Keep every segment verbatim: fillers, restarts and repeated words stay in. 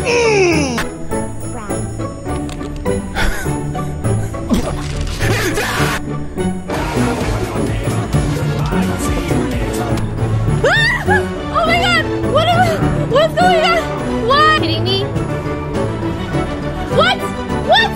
Oh my god! What am I? What's going on? What? Kidding me? What? What?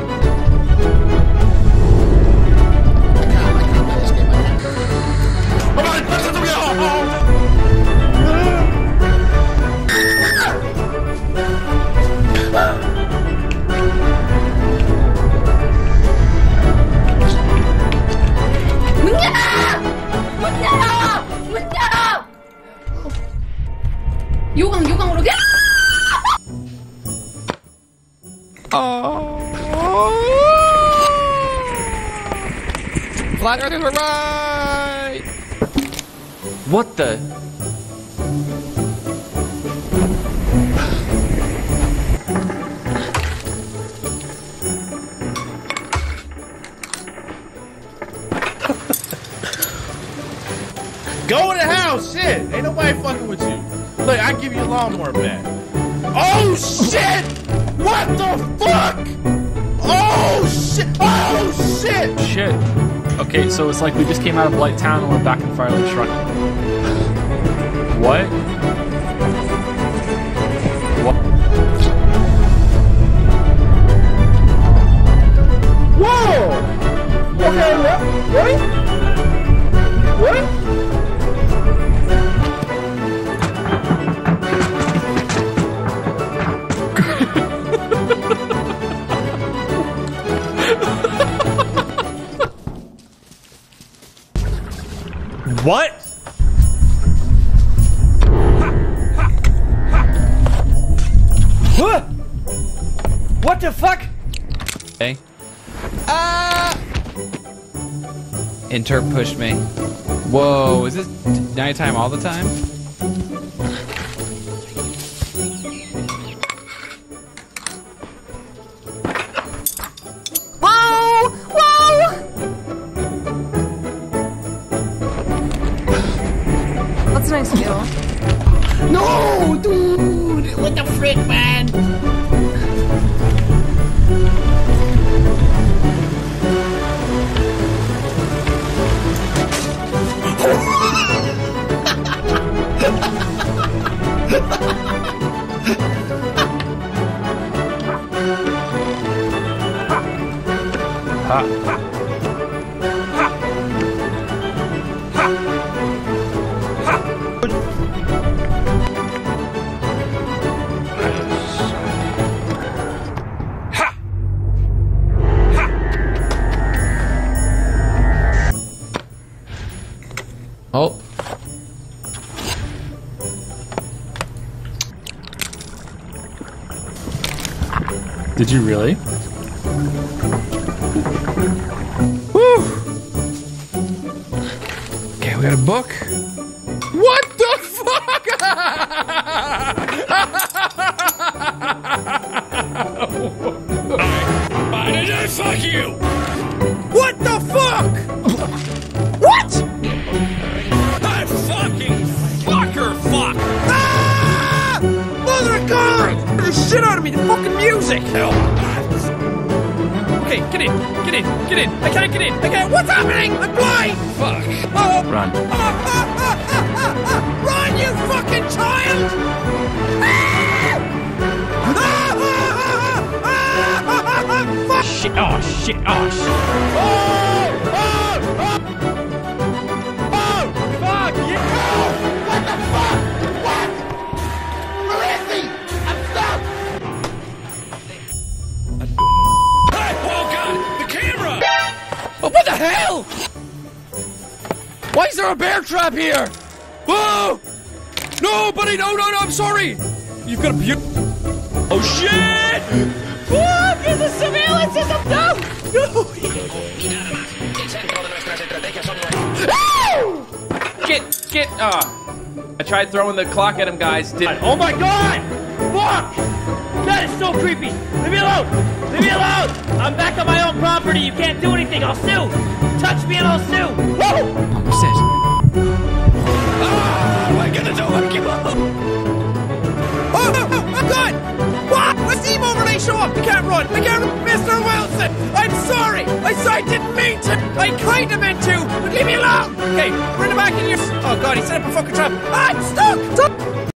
요강 요강으로 가! Oh. Flat Earth is right. What the? Go in the house, shit! Ain't nobody fucking with you. Look, I give you a lawnmower back. Oh shit! What the fuck? Oh shit! Oh shit! Shit. Okay, so it's like we just came out of Blight Town and we're back in Firelight Shrine. What? What? Whoa! Okay, what? What? What? What? What? What the fuck? Hey. Ah! Interp pushed me. Whoa, is this nighttime all the time? Whoa! Whoa! That's a nice view. No, dude! What the frick, man? Ha. Oh. Did you really? Woo! Okay, we got a book. What the fuck? Why did I fuck you? What the fuck? What? I fucking fucker fuck! Ah! Mother of God! The shit out of me, the fucking music! Hell. Okay, get in, get in, get in. I can't get in. I can't. What's happening? I'm blind. Fuck. Oh. Run. Ah, ah, ah, ah, ah, ah. Run, you fucking child! Ah! Ah, ah, ah, ah, ah, ah, fuck. Shit. Oh, shit. Oh, shit. Oh, oh, oh. Oh, fuck, yeah. Oh, what the fuck? What? Where is he? I'm stuck. Hey, oh god! The camera! Oh, what the hell? Why is there a bear trap here? Whoa! No, buddy, no, no, no, I'm sorry. You've got a beaut. Oh, shit! Fuck! Is a surveillance system? No! No! Ow! Get, get, uh. I tried throwing the clock at him, guys. Did Oh my god! Fuck! That is so creepy! Leave me alone! Leave me alone! I'm back on my own property. You can't do anything. I'll sue. Touch me and I'll sue. Whoa! What's this? Ah, what am I gonna do? I give up. Oh, oh, oh, God! God! I'm sorry! I sorry, I didn't mean to! I kinda meant to! But leave me alone! Okay, we're in the back of your... Oh God, he set up a fucking trap! I'm stuck! Stop!